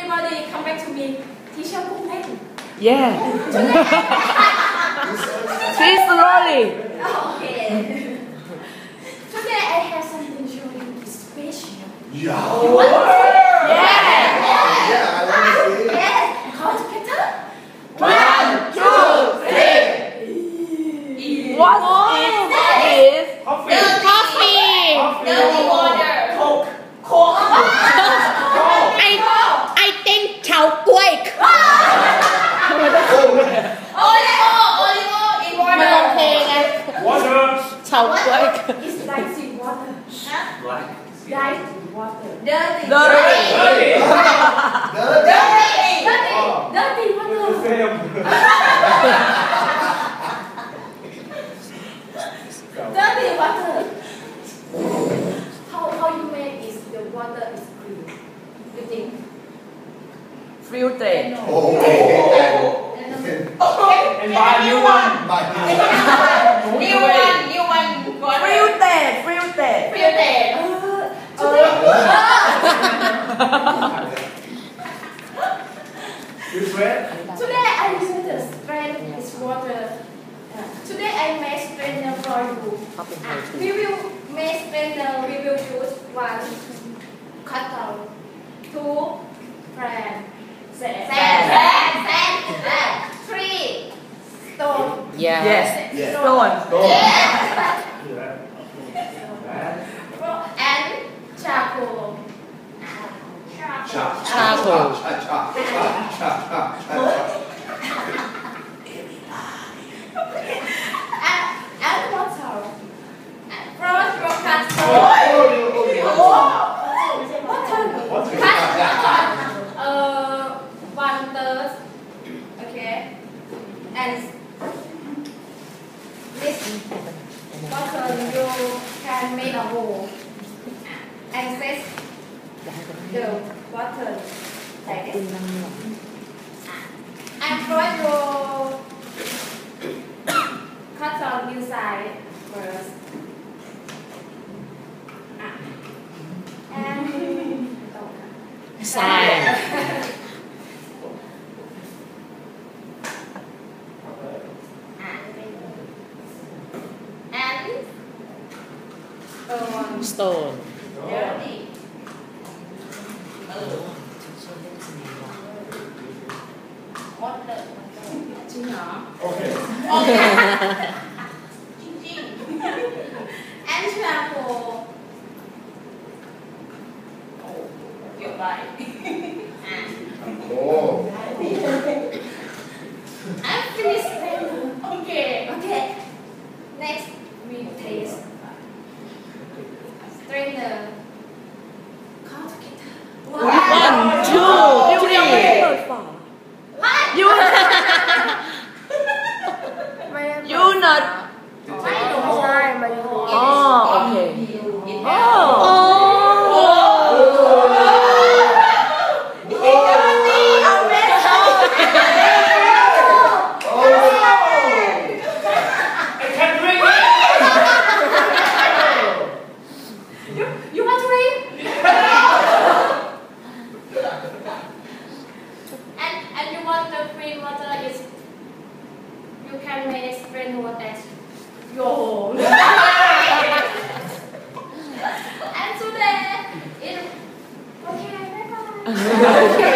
everybody come back to me. Teacher Pung Peng. Yeah. Speak slowly. Okay. Today I have something to show you special. Yeah. You want to see? Yeah, I want to see. Yes. Count together. 1, 2, 3. What is The coffee. Dirty water. Coke. I think cháo quake. Olive in water. มันโอเคไง Water. ชาวกล้วย It's dicey water. Black. Dicey water. Dirty. Dirty. Dirty. Dirty water. Film. Dirty water. How you make is the water is clean. You think? filter? Oh. And buy a new one. New one. Filter. You sweat? Today I use the strain this water. Today I make strainer for you. We will make strainer. We will use 1 cotton, 2 brand, 3 stone. Yes. Yes. Stone. And charcoal. Charcoal. And water. First, you cut water. Cut 1/3. Okay. And this water you can make a bowl. And set the water like this. And first you cut on inside first. And ทราย and stone dirty. Water. จริงเหรอ Okay. And charcoal. Kiểu vậy. Oh. And finish. Okay. Next we taste strainer. Count together. 1, 2, 3 You not. ไม่ใช่มัน Oh, okay. Oh. I can't drink it. You want to read? And you want the green water is you can make spring water at your home. And today it okay, bye bye.